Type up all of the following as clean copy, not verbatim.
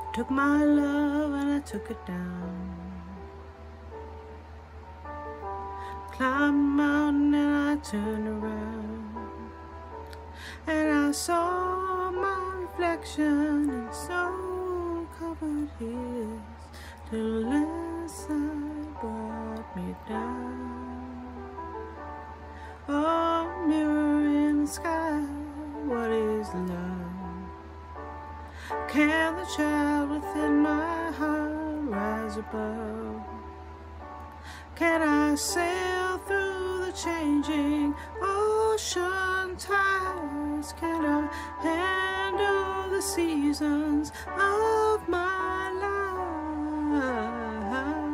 Took my love and I took it down. Climbed a mountain and I turned around, and I saw my reflection in snow-covered hills, till the landslide brought me down. Oh, mirror in the sky, what is love? Can the child within my heart rise above? Can I sail through the changing ocean tides? Can I handle the seasons of my life?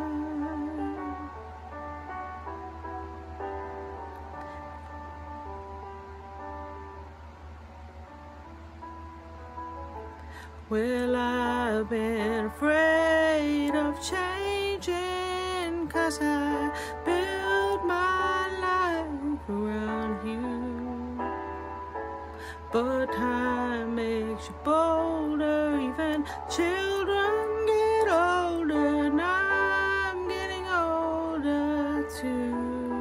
Well, I've been afraid of changing, 'cause I built my life around you. But time makes you bolder, even children get older, and I'm getting older too.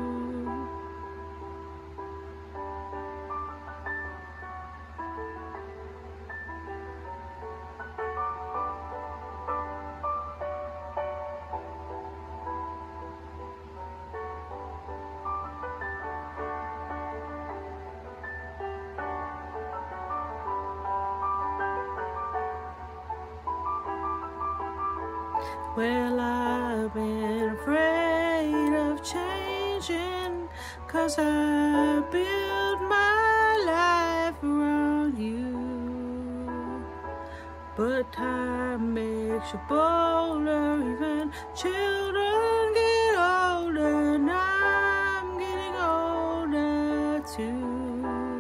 Well, I've been afraid of changing, 'cause I built my life around you. But time makes you bolder, even children get older, and I'm getting older too.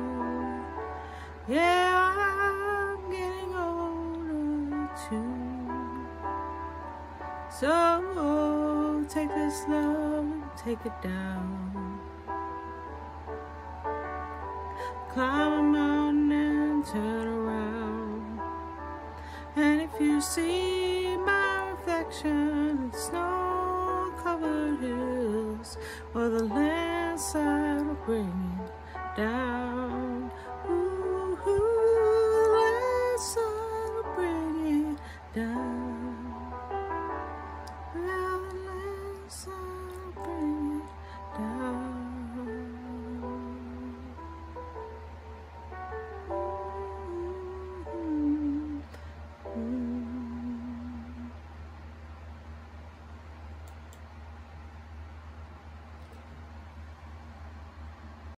Yeah, I'm getting older too. So take this love and take it down. Climb a mountain and turn around, and if you see my reflection in snow-covered hills, well, the landslide will bring it down.